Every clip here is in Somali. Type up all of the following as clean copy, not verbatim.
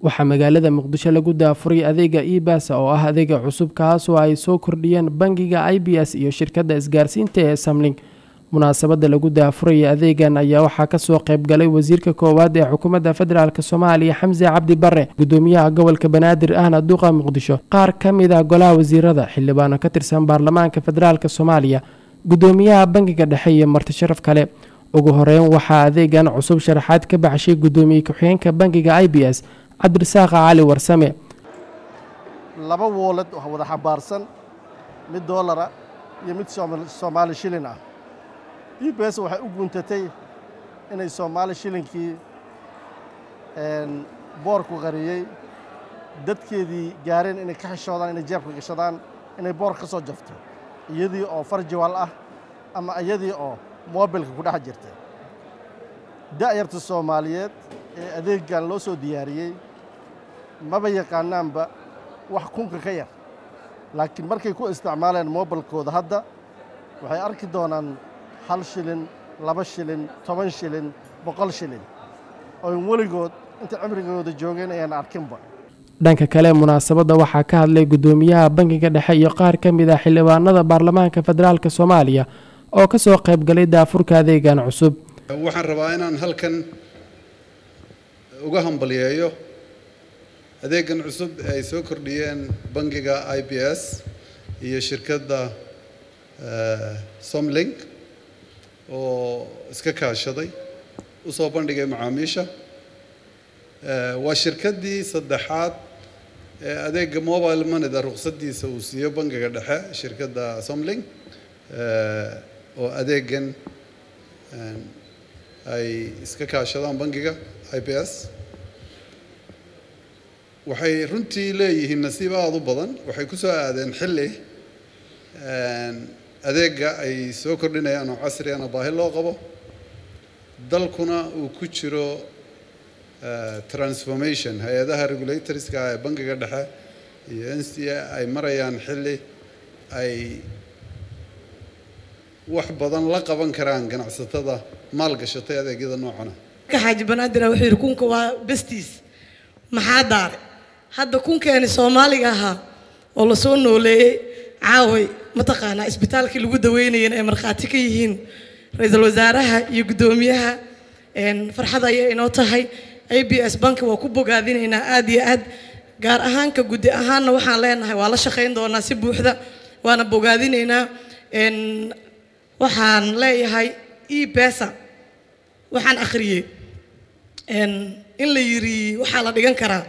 waxaa magaalada Muqdisho lagu daafuray adeega e-Pesa oo ah adeega cusub kaas oo ay soo kordhiyeen bangiga IBS iyo shirkadda isgaarsiinta ee Samlink. Munaasabada lagu daafuray adeegan ayaa waxaa ka soo qayb galay wasiirka koowaad ee xukuumadda federaalka Soomaaliya Xamse Cabdi Barre, gudoomiyaha gobolka Banaadir ahna duqa Muqdisho, qaar ka mid ah golaha wasiirada, xildhibaano ka tirsan baarlamaanka federaalka Soomaaliya, gudoomiyaha bangiga dhexe iyo marti sharaf kale. ugu horeyn waxaa adeegan cusub sharaxaad ka baxshay gudoomiye ku-xigeenka bangiga IBS Cabdirasaaq Cali Warsame. laba wallet oo wada xabaarsan mid dollar iyo mid Soomaali shilin ah. IBS waxay u guntatay inay Soomaali shilinkii boorku qariyay dadkeedii gaareen inay ka xishoodaan inay jeebka gashadaan inay boor ka soo jafto iyadii oo farjiwal ah ama iyadii oo mobilka ku dhex jirtay. da'yarta Soomaaliyeed ee adeegan loo soo diyaariyay maba yaqaanaanba wax kunka ka yar, laakiin markay ku isticmaaleen mobilkooda hadda waxay arki doonaan 1 shilin 2 shilin 10 shilin 100 shilin oo weligood inta cimrigooda joogeen ayaan arkinba. dhanka kale munaasabada waxaa ka hadlay gudoomiyaha bangiga dhexe iyo qaar ka mid ah xildhibaanada baarlamaanka federaalka Soomaaliya oo ka soo qayb galay daafurka adeegan cusub. waxaan rabaa inaan halkan uga hambaliyeeyo adeegan cusub ay soo kordhiyeen bangiga IBS iyo shirkadda Samlink oo iska kaashaday u soo bandhigay macaamiisha. waa shirkaddii saddexaad ee adeega mobile money-da ruqsadiisa uu siiyo bangiga dhexe, shirkadda Samlink oo adeegan ay iska kaashadaan bangiga IBS. waxay runtii leeyihiin nasiib aad u badan. waxay ku soo aadeen xilli adeega ay soo kordhinayaan oo casri ah baahi loo qabo, dalkuna uu ku jiro transformation. hay-adaha regulatorska ee bangiga dhexe iyo NCA ay marayaan xilli ay wax badan la qaban karaan ganacsatada maalgashatay adeegyada noocan ah. Xaaji Banaadir wuxuu yiri kunka waa bestis maxaa daaray hadda kunkeeni Soomaaliga ahaa oo la soo nooleeyay caaway mataqaana isbitaalkii lagu daweynayeen ay marxaati ka yihiin ra'iisul wasaaraha iyo gudoomiyaha farxad ay inoo tahay. IBS bank waa ku bogaadinaynaa aad iyo aad, gaar ahaan ka gudi ahaanna waxaan leenahay waa la shaqeyn doonaa si buuxda waana bogaadinaynaa. waxaan leeyahay e-Pesa waxaan akhriyay in la yiri waxaa la dhigan karaa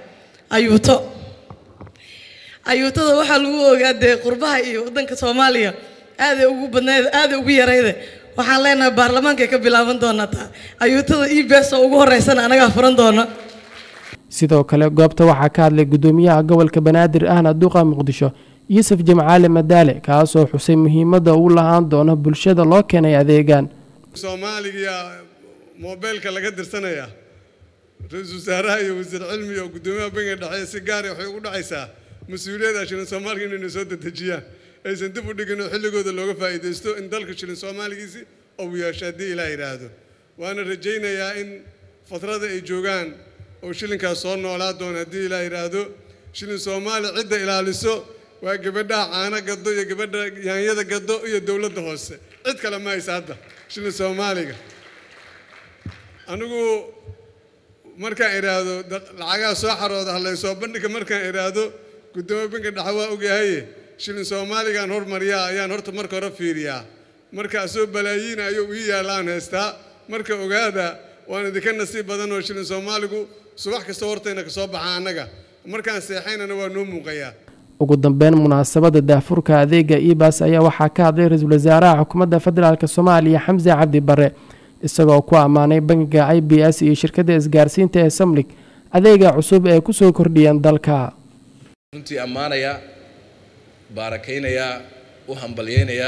ayuutada waxaa lagu ogaaday qurbaha iyo wadanka Soomaaliya aad ay ugu badneed aad ay ugu yareeyday. waxaan leenahay baarlamaanka ka bilaaban doonaa ayuutada e-Pesa ugu horeysana anaga furan doona. sidoo kale goobta waxaa ka hadlay gudoomiyaha gobolka Banaadir ahna duqa Muqdisho Yuusuf Jimcaale Madaale, kaas oo xusay muhiimadda uu lahaan doono bulshada loo keenay adeegan. Soomaaliga mobilka laga dirsanaya ra'iisul wasaaraha iyo wasiir cilmi iyo gudoomiyaha bangiga dhexe si gaar ah waxay ugu dhacaysaa mas'uuliyadda shilin Soomaaliga inay soo dadajiyaan aysan dib u dhigin xilligooda looga faa'iideysto in dalka shilin Soomaaligiisi uu yeesho haddii Ilaahay yiraahdo. waana rajaynayaa in fatrada ay joogaan oo shilinkaas soo noolaa doona haddii Ilaahay yiraahdo. shilin Soomaali cidda ilaaliso waa gabadha caana gado iyo gabadha yaanyada gado iyo dawladda hoose, cid kale ma haysa hadda shilin Soomaaliga. anigu markaan iraado lacagaha soo xarooda halay soo bandhiga markaan iraado gudoomiyaha bangiga dhexe waa ogyahay shilin Soomaaligan hormariyaa ayaan horta marka hore fiiriyaa, marka soo balaayiin ayuu u yaalaan heystaa. marka ogaada waan idinka nasiib badan oo shilin Soomaaligu subax kasta hortayna ka soo baxaa anaga markaan seexaynana waa noo muuqayaa. ugu dambeyn munaasabada daafurka adeega e-Pesa ayaa waxaa ka hadlay ra'iisul wasaaraha xukuumadda federaalka Soomaaliya Xamse Cabdi Barre, isagoo ku amaanay bangiga IBS iyo shirkadda isgaarsiinta ee Samlink adeega cusub ee ku soo kordhiyeen dalka. runtii ammaanaya, baarakeynaya, u hambalyeynaya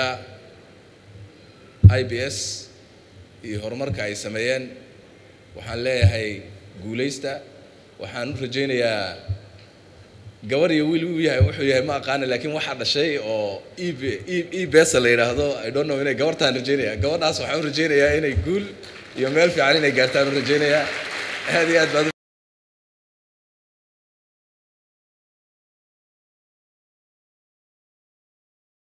IBS iyo horumarka ay sameeyeen. waxaan leeyahay guuleysta. waxaan u rajaynayaa gabar iyo wiil uu yahay wuxuu yahay ma aqaan laakiin waxa dhashay oo e-Pesa la yiraahdo I don't know inay gabartaan rajaynaya. gabadhaas waxaan u rajaynayaa inay guul iyo meel fiican inay gaartaan u rajaynayaa. aad iyo aad